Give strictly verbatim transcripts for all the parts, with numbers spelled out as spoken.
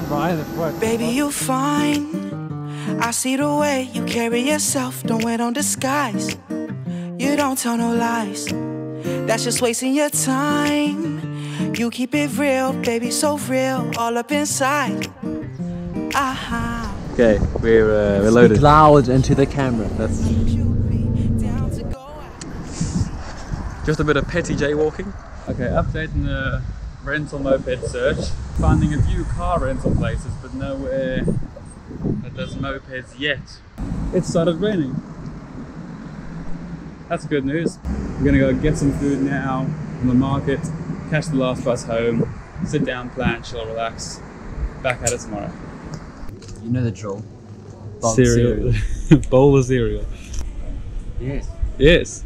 I'm right at the front. Baby, you fine. I see the way you carry yourself. Don't wear no disguise. You don't tell no lies. That's just wasting your time. You keep it real, baby, so real. All up inside. Aha. Okay, we're uh, we're loaded. Speak loud into the camera. That's just a bit of petty jaywalking. Okay, updating the rental moped search. Finding a few car rental places, but nowhere that does mopeds yet. It started raining. That's good news. We're gonna go get some food now from the market, catch the last bus home, sit down, plan, chill, relax. Back at it tomorrow. You know the drill. Bulk Cereal. cereal. Bowl of cereal. Yes. Yes.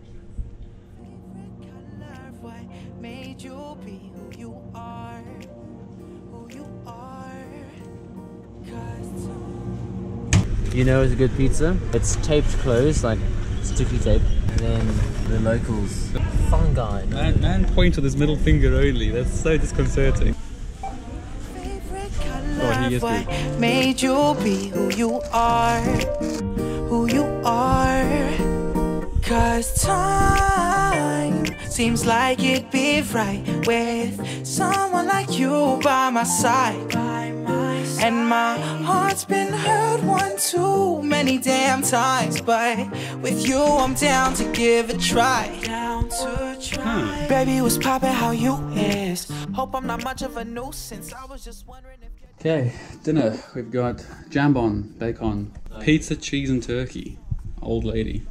You know it's a good pizza? It's taped closed, like sticky tape. And then the locals. Fungi. Man, man point to this middle finger only. That's so disconcerting. Oh, he is good. Made you be who you are, who you are. Cause time seems like it'd be right with someone like you by my side. And my heart's been hurt one too many damn times, but with you I'm down to give it a try. Down to try. Hmm. Baby, what's poppin'? How you is? Hope I'm not much of a nuisance. I was just wondering if. Okay, dinner. We've got jambon, bacon, pizza, cheese, and turkey. Old lady.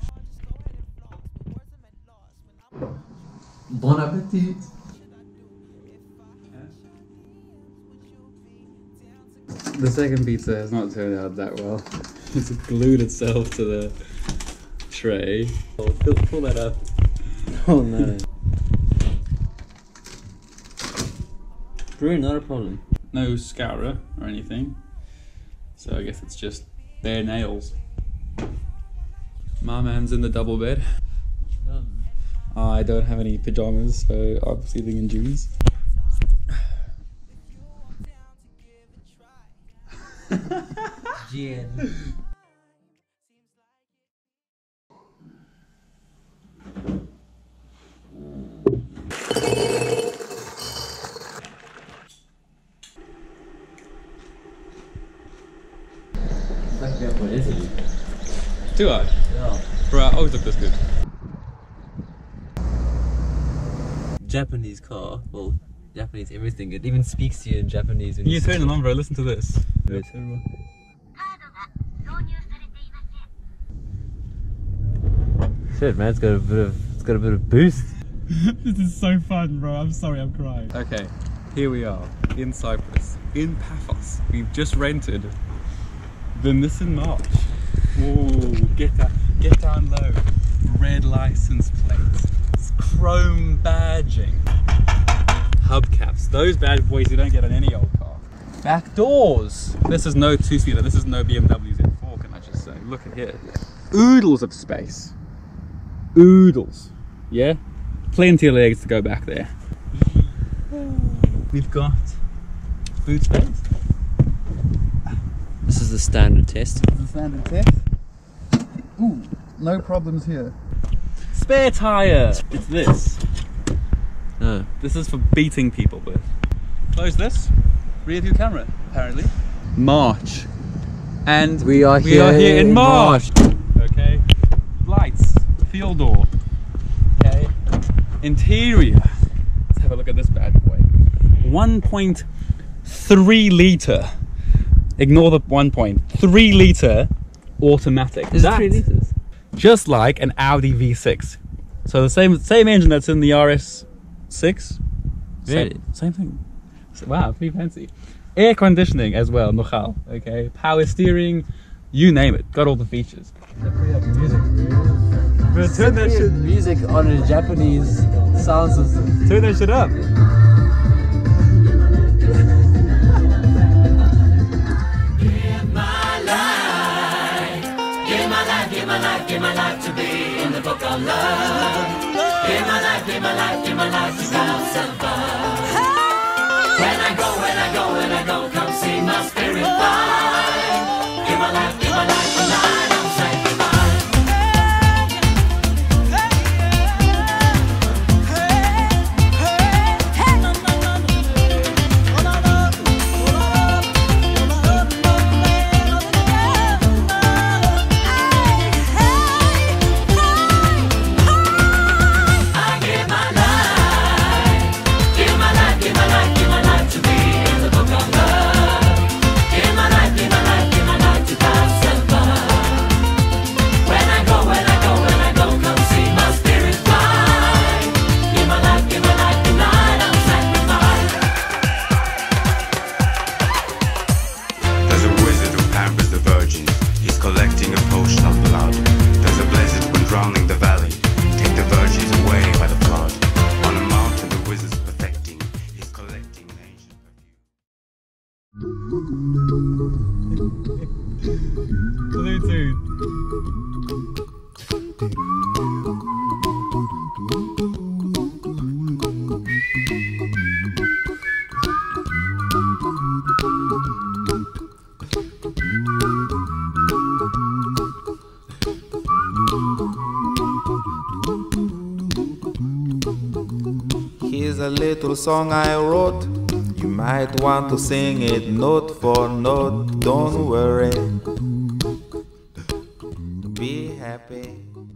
Bon appetit. The second pizza has not turned out that well. It's glued itself to the tray. Oh, pull, pull that up. Oh no. Brew, not a problem. No scourer or anything. So I guess it's just bare nails. My man's in the double bed. I don't have any pajamas, so I'm sleeping in jeans. Gin. Like that for Italy. Do I? Yeah. Bro, I always look this good. Japanese car. Well, Japanese everything. It even speaks to you in Japanese. When You you turn them on, bro. Listen to this. Wait. Shit, man, it's got a bit of it's got a bit of boost. This is so fun, bro. I'm sorry, I'm crying. Okay, here we are in Cyprus, in Paphos. We've just rented the Nissan March. Whoa, get down, get down low. Red license plates, chrome badging, hubcaps. Those bad boys you don't get on any old car. Back doors. This is no two-seater. This is no B M W Z four. Can I just say? Look at here. Oodles of space. Oodles. Yeah? Plenty of legs to go back there. We've got boot space. This is the standard test. This is the standard test. Ooh, no problems here. Spare tire. It's this. Oh. This is for beating people with. Close this. Rear view camera, apparently. March. And We are we here, are here in in March. Okay. Lights. Field door. Okay. Interior. Let's have a look at this bad boy. one point three litre. Ignore the one point. three litre automatic. Is it That- three liters? Just like an Audi V six. So the same same engine that's in the R S six. Really? Same, same thing. So, wow, pretty fancy. Air conditioning as well, Nochal. Okay, power steering, you name it. Got all the features. But turn that shit, Music on a Japanese sound system. turn that shit up. Give my life, give my life to be in the book of love. Give my life, give my life, give my life to go so far. When I go, when I go, when I go, come see Bluetooth. Here's a little song I wrote. You might want to sing it note for note. Don't worry, be happy.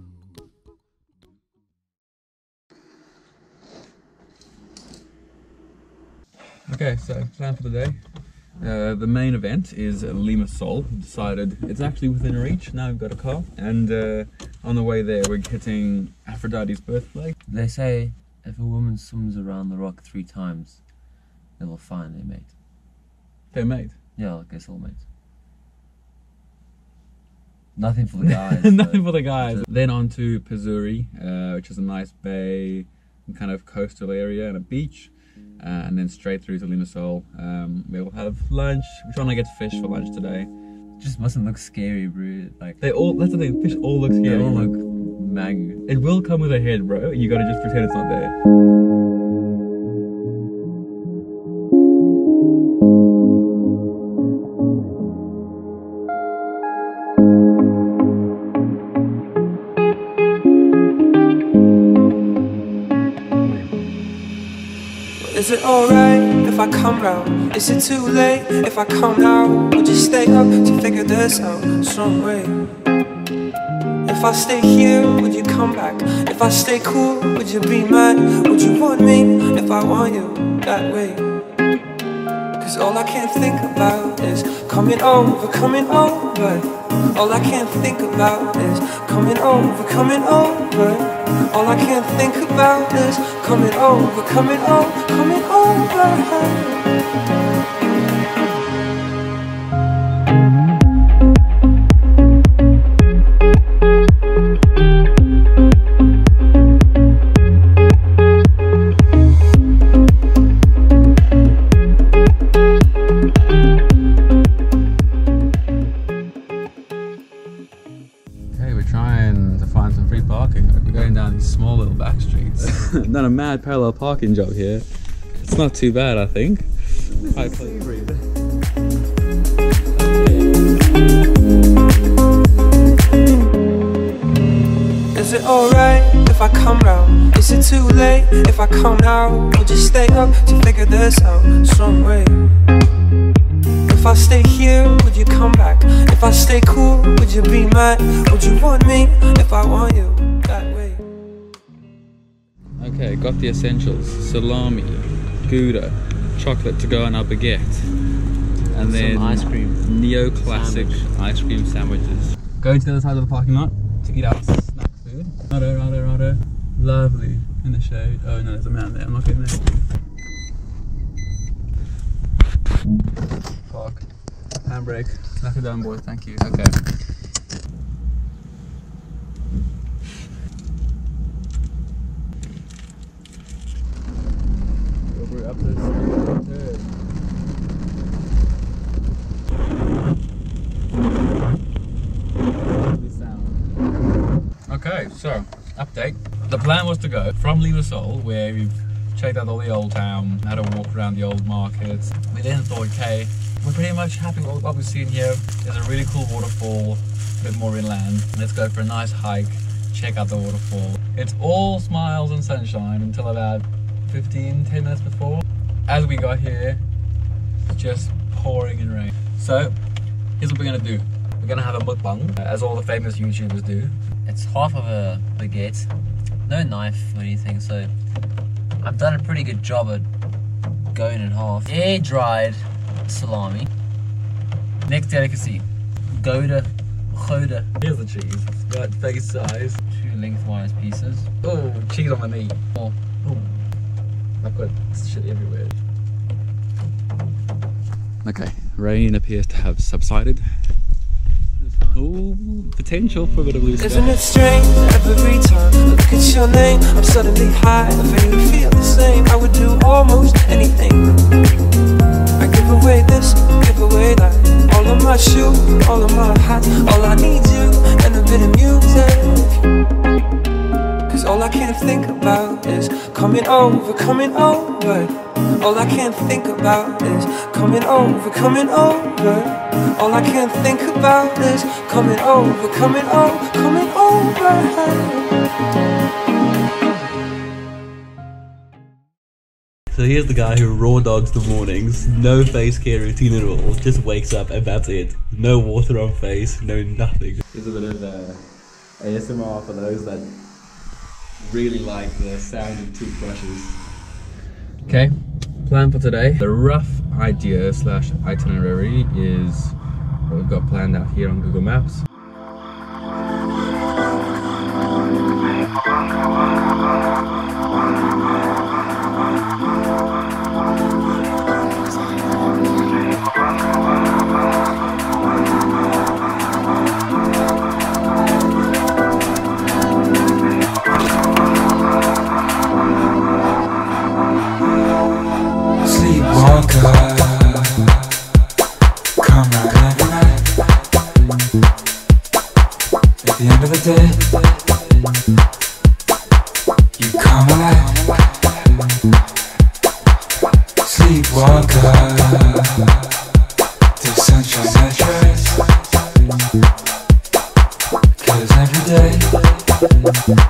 Okay, so plan for the day. Uh, the main event is Limassol. We decided it's actually within reach. Now we've got a car, and uh, on the way there we're hitting Aphrodite's birthplace. They say if a woman swims around the rock three times, they will find their mate. Their mate? Yeah, like a soulmate. Nothing for the guys. Nothing for the guys. Then on to Pizuri, uh, which is a nice bay, and kind of coastal area and a beach. Uh, and then straight through to Limassol. Um, we'll have lunch. We're trying to get fish for lunch today. Just mustn't look scary, bro. Like they all. That's the thing. Fish all look scary. They all look mang. It will come with a head, bro. You gotta just pretend it's not there. Is it alright if I come round? Is it too late if I come now? Would you stay up to figure this out some way? If I stay here, would you come back? If I stay cool, would you be mad? Would you want me if I want you that way? Cause all I can think about is coming over, coming over. All I can think about is coming over, coming over. All I can think about is coming over, coming over, coming over. Small little back streets. Done a mad parallel parking job here. It's not too bad, I think. I Is it alright if I come round? Is it too late if I come now? Would you stay up to figure this out some way? If I stay here, would you come back? If I stay cool, would you be mad? Would you want me if I want you that way? Okay, got the essentials. Salami, Gouda, chocolate to go on our baguette. And then some ice cream. Neo-classic Sandwich. ice cream sandwiches. Going to the other side of the parking lot to eat our snack food. Righto, righto, righto. Lovely in the shade. Oh no, there's a man there. I'm not getting there. Park. Handbrake. Knock it down, boy. Thank you. Okay. Over up this. Okay, so update. The plan was to go from Limassol, where we've checked out all the old town, had a walk around the old markets. We then thought, okay, we're pretty much happy with what we've seen here. There's a really cool waterfall, a bit more inland. Let's go for a nice hike, check out the waterfall. It's all smiles and sunshine until about fifteen, ten minutes before. As we got here, it's just pouring in rain. So, here's what we're gonna do. We're gonna have a mukbang, as all the famous YouTubers do. It's half of a baguette, no knife or anything, so I've done a pretty good job at going in half. Air dried salami. Next delicacy, Gouda, Gouda. Here's the cheese. It's got face size. Two lengthwise pieces. Oh, cheese on the meat. Oh, oh. I've got shit everywhere. Okay, rain appears to have subsided. Oh, potential for a bit of blue sky. Isn't it strange? Every time I look at your name, I'm suddenly high. If I even feel the same, I would do almost anything. I give away this, give away my shoes, all of my hats. All I need you and a bit of music. Cause all I can think about is coming over, coming over. All I can think about is coming over, coming over. All I can think about is coming over, coming over, coming over. So here's the guy who raw dogs the mornings, no face care routine at all, just wakes up and that's it. No water on face, no nothing. There's a bit of uh, A S M R for those that really like the sound of toothbrushes. Okay, plan for today. The rough idea slash itinerary is what we've got planned out here on Google Maps. Come right every night. At the end of the day, you come alive. Sleepwalker, till sunshine that shines. 'Cause every day